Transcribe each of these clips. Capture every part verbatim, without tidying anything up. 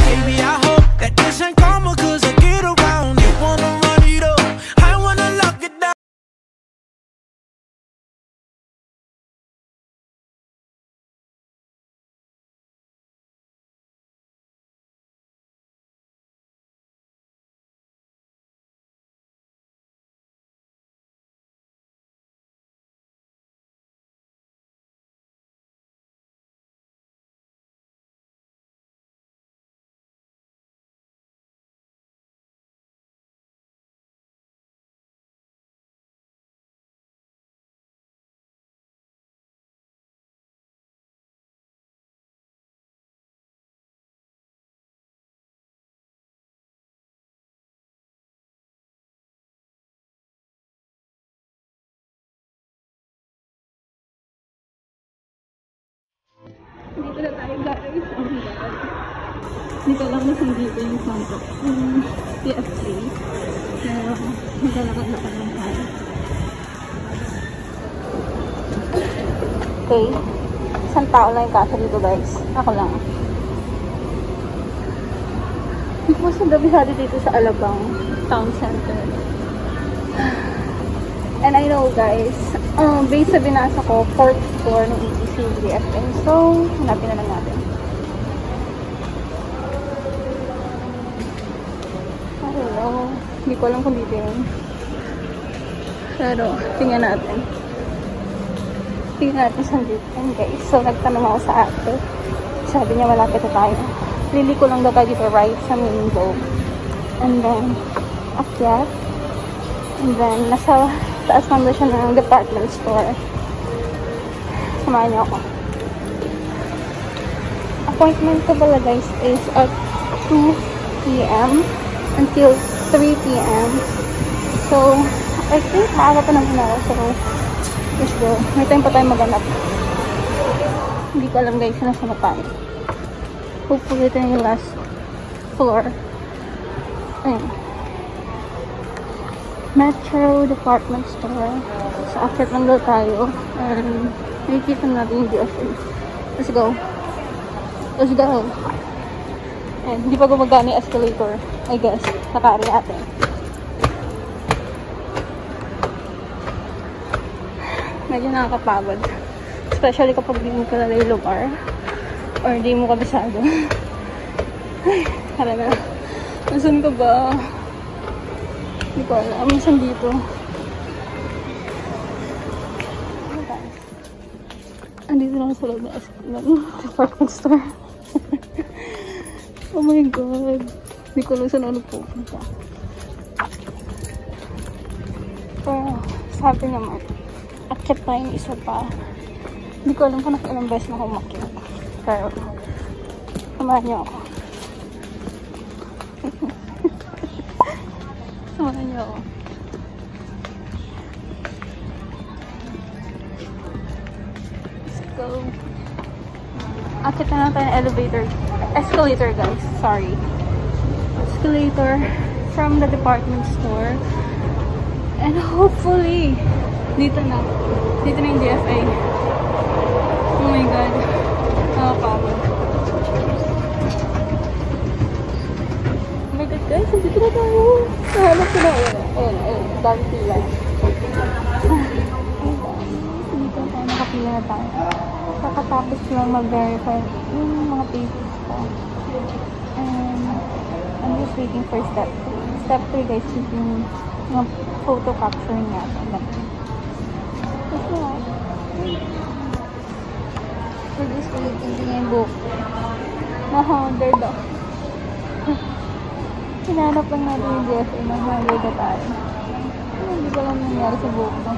Baby, I hope that this ain't karma, cause I get around. You wanna run it up, I wanna lock it down. Dito na tayo guys. Oh my god. Dito lang nasang dito yung santo. Yung D F A. Pero maglalakad-lakad lang tayo. Okay. Isang tao lang yung kasya dito guys. Ako lang. Hindi po sa dabihado dito sa Alabang Town Center. And I know guys, um, based sa binasa ko, fourth floor ng A T C D F A. So, hanapin na lang natin. I don't know. Hindi ko alam kung dito yun. Pero, tingnan natin. Tingnan natin saan dito yun guys. So, nagtanong ako sa ate. Sabi niya malapit na tayo. Lili ko lang daw tayo dito right sa main road. And then, akyat. And then, nasa taas lang daw siya ng department store. Samahan niyo ako. Appointment ko pala guys is at two P M until three P M So, I think maaga pa naman ako. So, let's go. May time pa tayo maghanap. Hindi ko alam guys na saan na tayo. Hopefully ito yung last floor. Ayun. Metro Department Store. So, after lang daw tayo. And, nakikita natin yung D F A. Let's go. Let's go. And, hindi pa gumagana yung escalator. I guess. Nakari natin. Medyo nakakapagod. Especially kapag di mo kilala yung lugar. Or di mo kabisado. Ay, tara na. Nasaan ka ba? Hindi ko alam. Saan dito? Andito lang sa loob ng department store. Oh my god. Hindi ko alam saan ano pupunta. Pero sabi naman, akit tayong isa pa. Hindi ko alam kung nakailang beses na ako umakyat. Pero samahan niyo ako. Samahan niyo ako. Let's go. Akit na lang tayo ng elevator. Escalator guys. Sorry. Escalator from the department store. And hopefully, dito na. Dito na yung D F A. Oh my god. Nakakapagod. Oh my god guys, dito na tayo. Nahanap ko na. Ayun, ayun. Dami pila. Dito tayo. Nakapila na tayo. Kakatapos lang mag-verify yung mga papers ko. And I'm just waiting for step three. Step three guys, yung mga photo capturing yata. Ito na. We're just waiting din yung book. Na-houndered daw. Hinanap lang natin yung D F A. Na-houndered na tayo. Hindi ko lang nangyari sa book ko.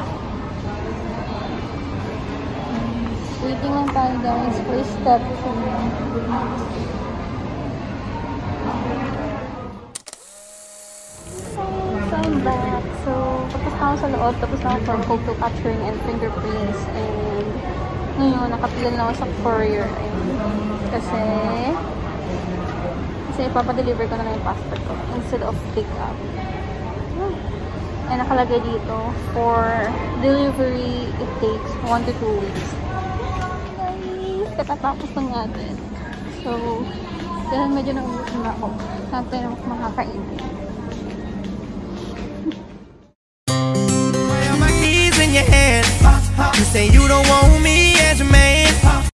Waiting lang tayo guys for step three. So I'm back. So tapos na ako sa loob. Tapos na ako for photo capturing and fingerprints. And ngayon nakapila na ako sa courier. Kasi kasi ipapadeliver ko na lang yung passport ko instead of pick up. And nakalagay dito for delivery it takes one to two weeks. Katatapos lang natin. So, Dahil medyo naubos na ako. Saan tayo makakain. You say you don't want me as a man.